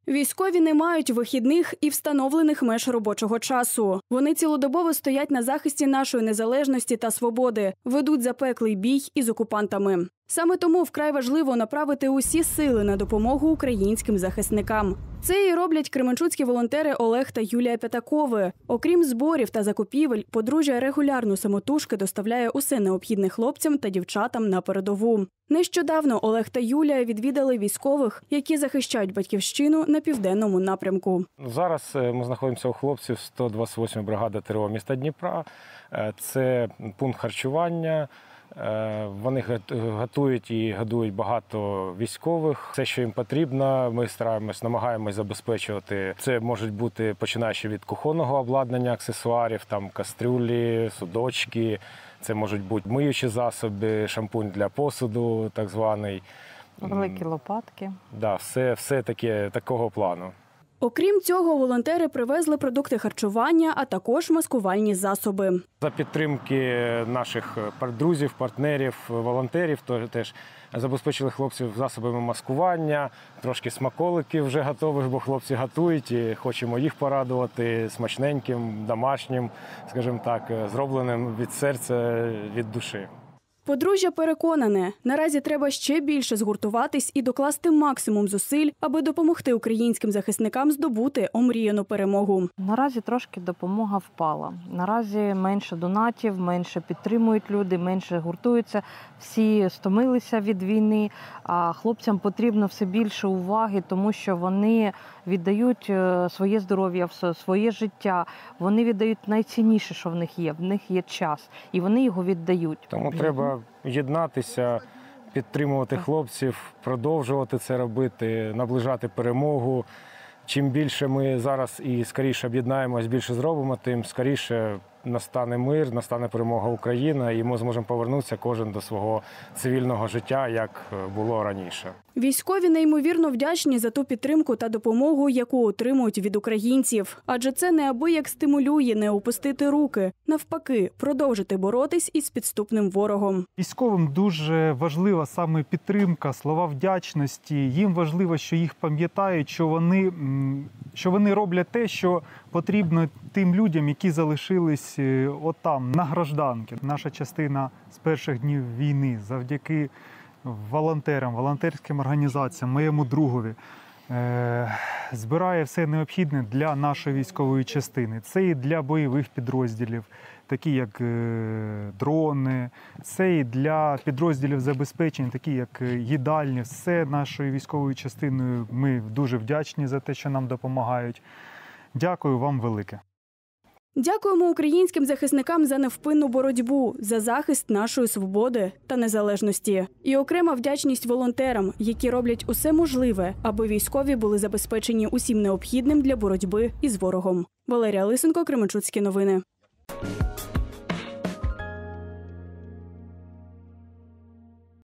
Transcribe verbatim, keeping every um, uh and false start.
Військові не мають вихідних і встановлених меж робочого часу. Вони цілодобово стоять на захисті нашої незалежності та свободи, ведуть запеклий бій із окупантами. Саме тому вкрай важливо направити усі сили на допомогу українським захисникам. Це і роблять кременчуцькі волонтери Олег та Юлія П'ятакови. Окрім зборів та закупівель, подружжя регулярно самотужки доставляє усе необхідне хлопцям та дівчатам на передову. Нещодавно Олег та Юлія відвідали військових, які захищають батьківщину на південному напрямку. Зараз ми знаходимося у хлопців сто двадцять восьмої бригади ТРО міста Дніпра. Це пункт харчування. Вони готують і годують багато військових. Все, що їм потрібно, ми стараємось, намагаємось забезпечувати. Це можуть бути, починаючи від кухонного обладнання, аксесуарів, там кастрюлі, судочки. Це можуть бути миючі засоби, шампунь для посуду, так званий. Великі лопатки. Да, все, все таке, такого плану. Окрім цього, волонтери привезли продукти харчування, а також маскувальні засоби. За підтримки наших друзів, партнерів, волонтерів теж забезпечили хлопців засобами маскування, трошки смаколиків вже готових, бо хлопці готують і хочемо їх порадувати смачненьким, домашнім, скажімо так, зробленим від серця, від душі. Подружжя переконане, наразі треба ще більше згуртуватись і докласти максимум зусиль, аби допомогти українським захисникам здобути омріяну перемогу. Наразі трошки допомога впала. Наразі менше донатів, менше підтримують люди, менше гуртуються. Всі стомилися від війни, а хлопцям потрібно все більше уваги, тому що вони віддають своє здоров'я, своє життя. Вони віддають найцінніше, що в них є. В них є час, і вони його віддають. Тому треба єднатися, підтримувати хлопців, продовжувати це робити, наближати перемогу. Чим більше ми зараз і скоріше об'єднаємось, більше зробимо, тим скоріше настане мир, настане перемога України, і ми зможемо повернутися кожен до свого цивільного життя, як було раніше. Військові неймовірно вдячні за ту підтримку та допомогу, яку отримують від українців. Адже це неабияк стимулює не опустити руки. Навпаки, продовжити боротись із підступним ворогом. Військовим дуже важлива саме підтримка, слова вдячності. Їм важливо, що їх пам'ятають, що вони, що вони роблять те, що потрібно тим людям, які залишились отам, на гражданки. Наша частина з перших днів війни завдяки волонтерам, волонтерським організаціям, моєму другові, е, збирає все необхідне для нашої військової частини. Це і для бойових підрозділів, такі як е, дрони, це і для підрозділів забезпечень, такі як їдальні. Все нашою військовою частиною ми дуже вдячні за те, що нам допомагають. Дякую вам велике. Дякуємо українським захисникам за невпинну боротьбу, за захист нашої свободи та незалежності. І окрема вдячність волонтерам, які роблять усе можливе, аби військові були забезпечені усім необхідним для боротьби із ворогом. Валерія Лисенко, Кременчуцькі новини.